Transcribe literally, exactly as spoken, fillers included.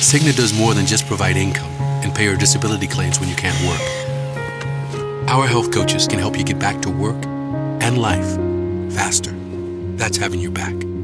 Cigna does more than just provide income and pay your disability claims when you can't work. Our health coaches can help you get back to work and life faster. That's having your back.